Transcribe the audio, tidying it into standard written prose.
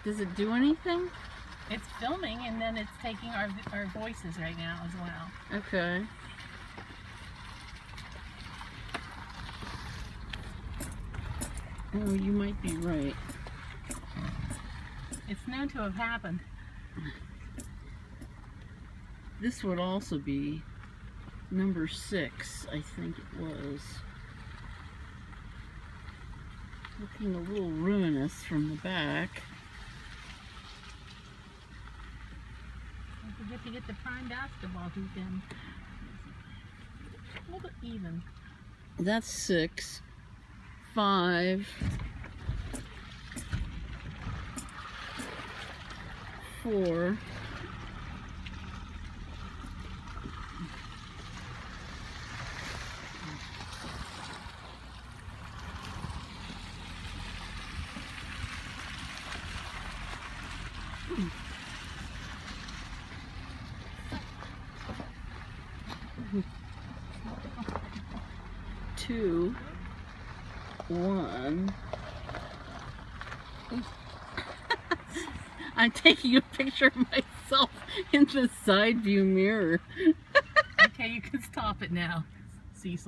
Does it do anything? It's filming, and then it's taking our voices right now as well. Okay. Oh, you might be right. It's known to have happened. This would also be number 6, I think it was. Looking a little ruinous from the back. Don't forget to get the prime basketball hoop in. A little bit even. That's 6, 5, 4, 2, 1. I'm taking a picture of myself in the side view mirror. Okay, you can stop it now.